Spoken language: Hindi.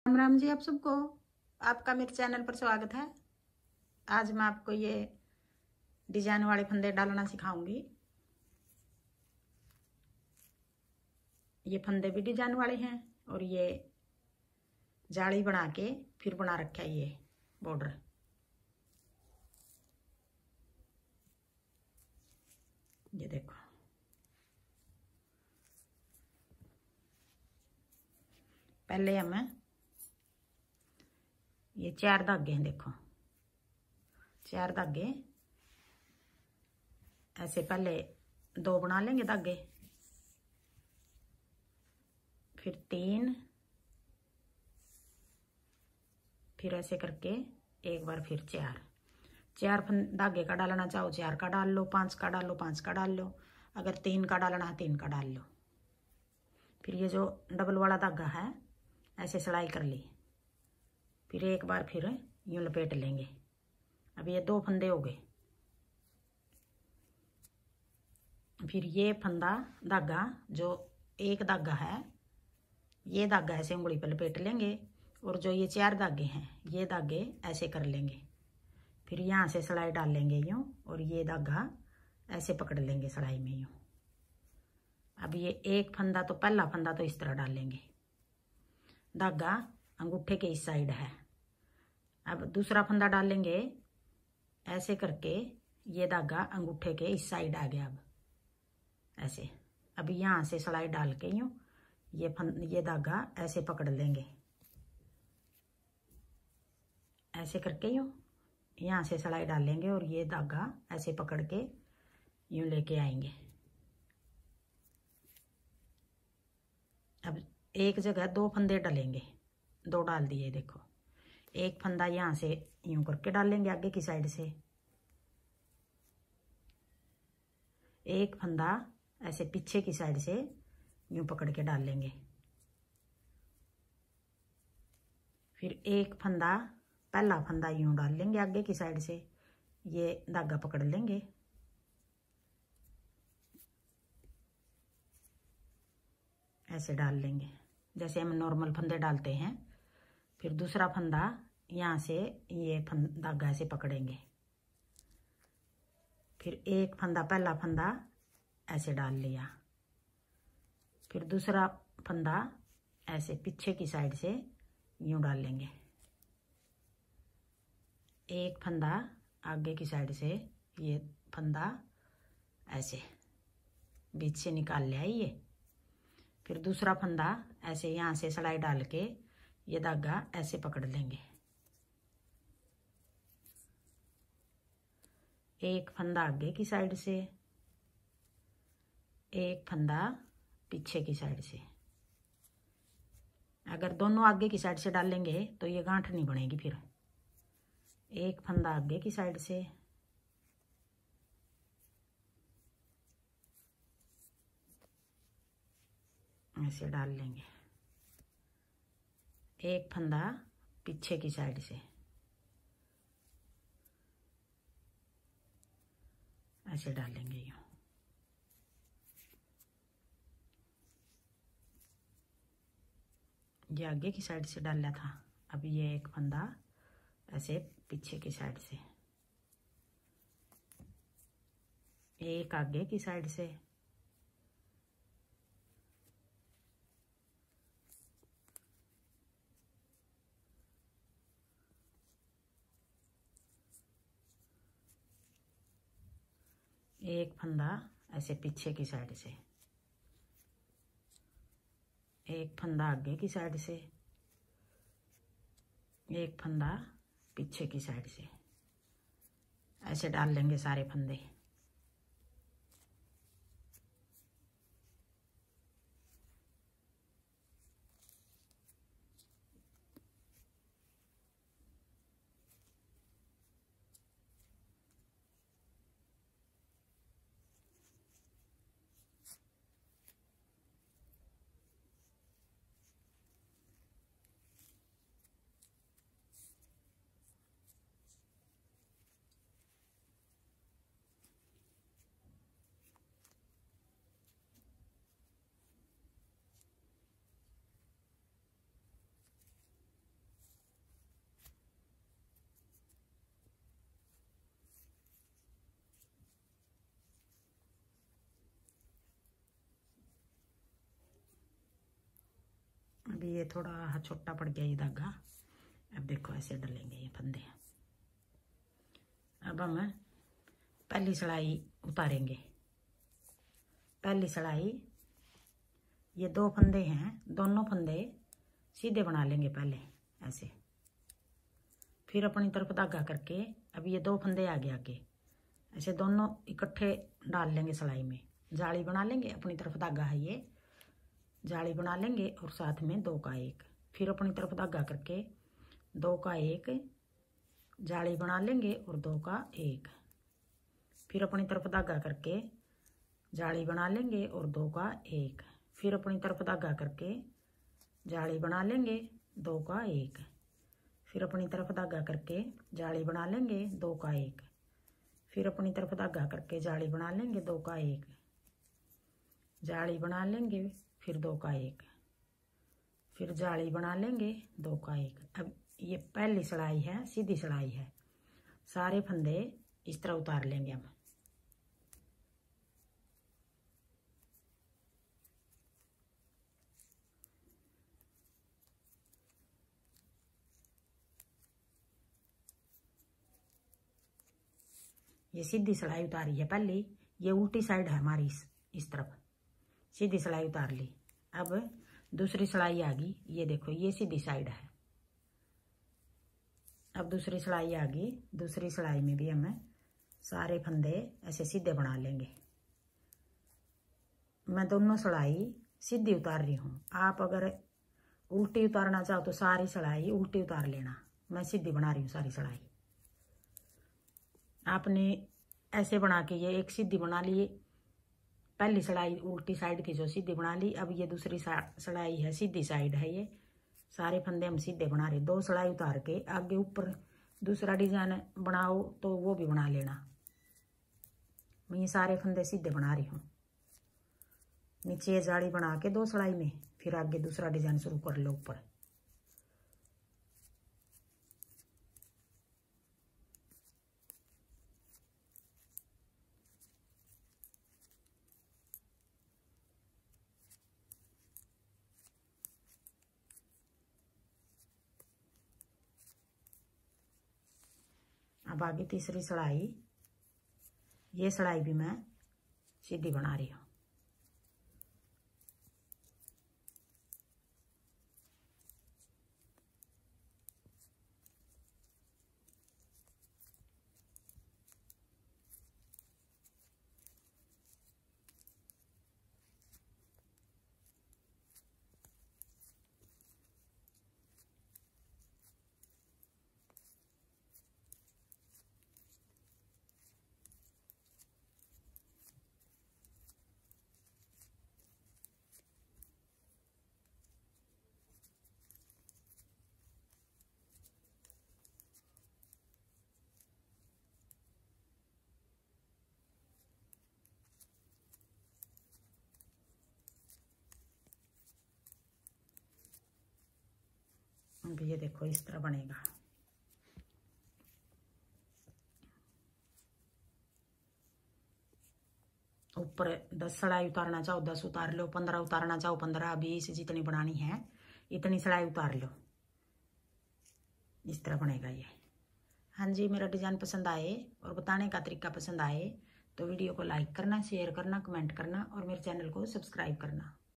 राम जी आप सबको। आपका मेरे चैनल पर स्वागत है। आज मैं आपको ये डिजाइन वाले फंदे डालना सिखाऊंगी। ये फंदे भी डिजाइन वाले हैं और ये जाली बना के फिर बना रखा है ये बॉर्डर। ये देखो, पहले हमें ये 4 धागे हैं। देखो 4 धागे ऐसे, पहले 2 बना लेंगे धागे, फिर 3, फिर ऐसे करके एक बार फिर 4 धागे का डालना चाहो 4 का डाल लो, 5 का डाल लो 5 का डाल लो, अगर 3 का डालना है 3 का डाल लो। फिर ये जो डबल वाला धागा है ऐसे सिलाई कर ली, फिर एक बार फिर यूं लपेट लेंगे। अब ये 2 फंदे हो गए। फिर ये फंदा धागा जो एक धागा है, ये धागा ऐसे उंगली पर लपेट लेंगे और जो ये 4 धागे हैं ये धागे ऐसे कर लेंगे। फिर यहाँ से सिलाई डाल लेंगे यूं और ये धागा ऐसे पकड़ लेंगे सिलाई में यूं। अब ये एक फंदा तो पहला फंदा तो इस तरह डालेंगे, धागा अंगूठे के इस साइड है। अब दूसरा फंदा डालेंगे ऐसे करके, ये धागा अंगूठे के इस साइड आ गया। अब ऐसे, अब यहाँ से सिलाई डाल के यूं ये धागा ऐसे पकड़ लेंगे, ऐसे करके यूं यहाँ से सिलाई डालेंगे और ये धागा ऐसे पकड़ के यूं लेके आएंगे। अब एक जगह 2 फंदे डालेंगे, 2 डाल दिए। देखो एक फंदा यहाँ से यूं करके डालेंगे आगे की साइड से, एक फंदा ऐसे पीछे की साइड से यूं पकड़ के डाल लेंगे। फिर एक फंदा, पहला फंदा यूं डाल लेंगे आगे की साइड से, ये धागा पकड़ लेंगे, ऐसे डाल लेंगे जैसे हम नॉर्मल फंदे डालते हैं। फिर दूसरा फंदा यहाँ से ये धागा ऐसे पकड़ेंगे, फिर एक फंदा, पहला फंदा ऐसे डाल लिया, फिर दूसरा फंदा ऐसे पीछे की साइड से यूं डाल लेंगे, एक फंदा आगे की साइड से ये फंदा ऐसे बीच से निकाल लिया ये। फिर दूसरा फंदा ऐसे यहाँ से सिलाई डाल के ये धागा ऐसे पकड़ लेंगे, एक फंदा आगे की साइड से, एक फंदा पीछे की साइड से। अगर दोनों आगे की साइड से डालेंगे तो ये गांठ नहीं बनेगी। फिर एक फंदा आगे की साइड से, ऐसे डाल लेंगे, एक फंदा पीछे की साइड से, ऐसे डालेंगे यूं। ये आगे की साइड से डाला था, अब ये एक फंदा ऐसे पीछे की साइड से, एक आगे की साइड से, एक फंदा ऐसे पीछे की साइड से, एक फंदा आगे की साइड से, एक फंदा पीछे की साइड से, ऐसे डाल लेंगे सारे फंदे। ये थोड़ा छोटा पड़ गया ये धागा। अब देखो ऐसे डलेंगे ये फंदे। अब हम पहली सिलाई उतारेंगे। पहली सिलाई ये 2 फंदे हैं, दोनों फंदे सीधे बना लेंगे पहले ऐसे, फिर अपनी तरफ धागा करके अब ये 2 फंदे आगे ऐसे दोनों इकट्ठे डाल लेंगे सिलाई में, जाली बना लेंगे। अपनी तरफ धागा है ये, जाली बना लेंगे और साथ में 2 का 1, फिर अपनी तरफ धागा करके 2 का 1 जाली बना लेंगे और 2 का 1, फिर अपनी तरफ धागा करके जाली बना लेंगे और 2 का 1, फिर अपनी तरफ धागा करके जाली बना लेंगे 2 का 1, फिर अपनी तरफ धागा करके जाली बना लेंगे 2 का 1, फिर अपनी तरफ धागा करके जाली बना लेंगे 2 का 1, जाली बना लेंगे फिर 2 का 1, फिर जाली बना लेंगे 2 का 1। अब ये पहली सिलाई है, सीधी सिलाई है, सारे फंदे इस तरह उतार लेंगे हम। ये सीधी सिलाई उतारी है पहली, ये उल्टी साइड है हमारी इस तरफ, सीधी सिलाई उतार ली। अब दूसरी सिलाई आ गई, ये देखो ये सीधी साइड है। अब दूसरी सिलाई आ गई, दूसरी सिलाई में भी हमें सारे फंदे ऐसे सीधे बना लेंगे। मैं दोनों सिलाई सीधी उतार रही हूँ, आप अगर उल्टी उतारना चाहो तो सारी सिलाई उल्टी उतार लेना, मैं सीधी बना रही हूँ सारी सिलाई। आपने ऐसे बना के ये एक सीधी बना ली, पहली सिलाई उल्टी साइड थी जो सीधी बना ली। अब ये दूसरी सिलाई है, सीधी साइड है, ये सारे फंदे हम सीधे बना रहे। 2 सिलाई उतार के आगे ऊपर दूसरा डिजाइन बनाओ तो वो भी बना लेना। मैं ये सारे फंदे सीधे बना रही हूँ। नीचे जाली बना के 2 सिलाई में फिर आगे दूसरा डिजाइन शुरू कर लो ऊपर। अब आगे तीसरी सिलाई, ये सिलाई भी मैं सीधी बना रही हूँ। अब ये देखो इस तरह बनेगा। ऊपर 10 सिलाई उतारना चाहो 10 उतार लो, 15 उतारना चाहो 15, 20 जितनी बनानी है इतनी सिलाई उतार लो। इस तरह बनेगा ये। हाँ जी, मेरा डिज़ाइन पसंद आए और बताने का तरीका पसंद आए तो वीडियो को लाइक करना, शेयर करना, कमेंट करना और मेरे चैनल को सब्सक्राइब करना।